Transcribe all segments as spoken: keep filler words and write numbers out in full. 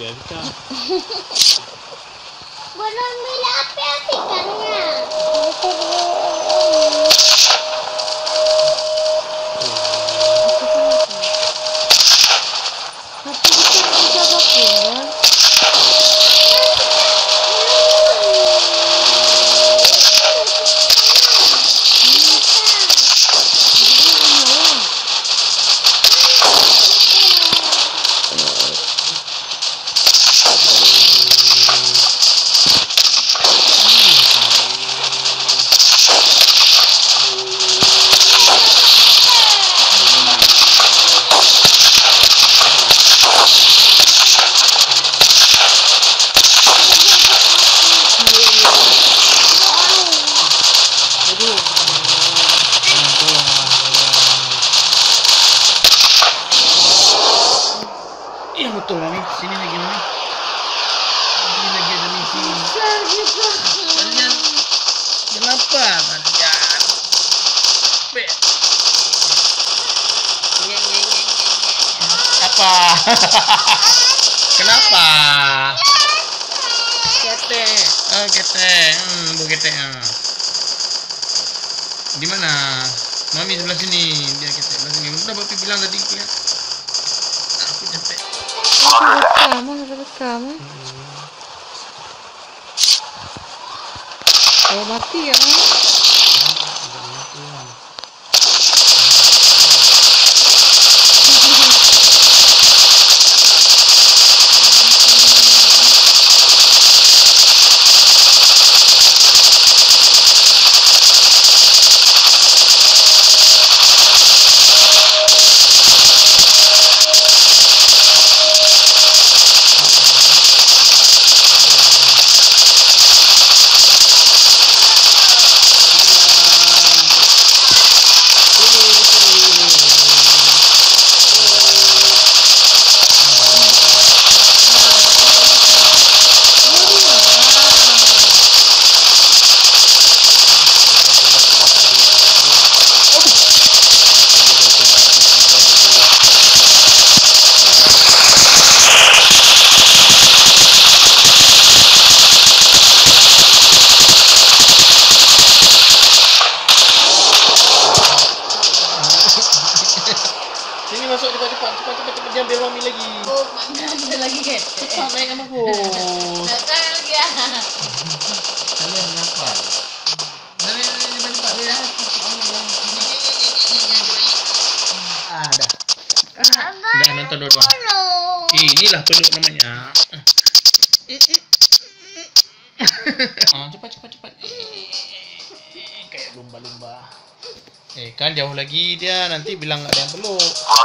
pecah. Belum bila api apikannya. Iya betul Mami, sini lagi Mami. Sini lagi ada misi. Kalian kenapa kalian? Be. Apa? Kenapa? Kete. Oh kete. Hmm, bu kete. Di mana? Mami sebelah sini. Dia kete sebelah sini. Udah Bapak bilang tadi lihat. Aku capek. Rekam, ada rekam. Oh mati ya? Sini masuk cepat cepat cepat cepat cepat jangan biar Mami lagi. Oh, ada lagi kan? Cepat naik sama aku. Nakal lagi ah. Kalian kenapa? Dari cepat cepat ya. Ah dah. Dah nonton dua-dua. Inilah peluk namanya. Ah cepat cepat cepat. Kayak lumba-lumba. Eh kan jauh lagi dia, nanti bilang nggak ada yang peluk.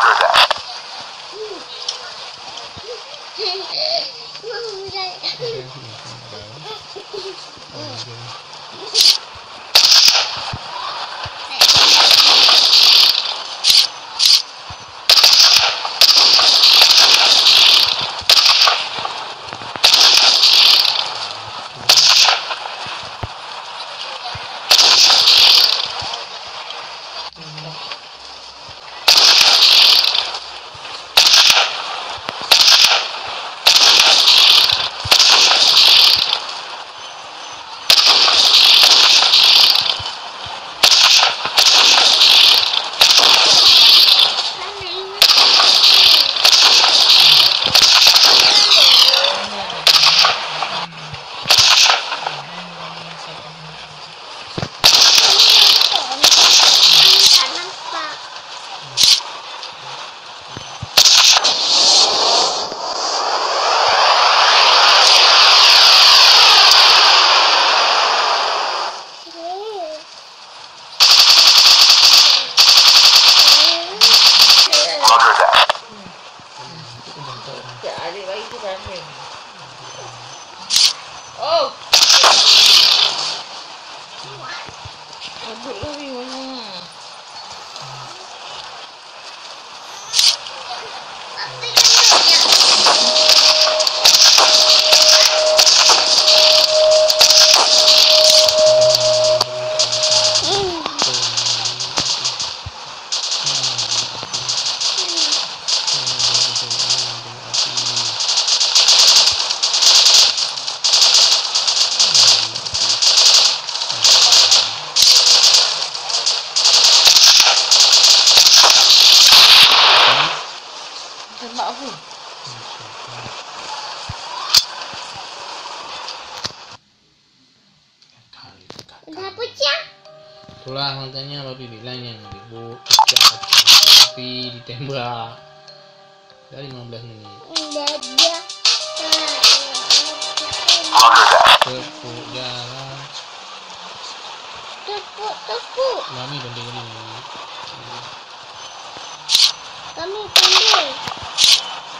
Oh. Aduh lagi mana? Itulah makanya Papi bilang yang ribut pecah tapi ditembak. Dah lima belas menit. Tepuk jalan. Tepuk, tepuk. Mami banding ini. Kami pandai.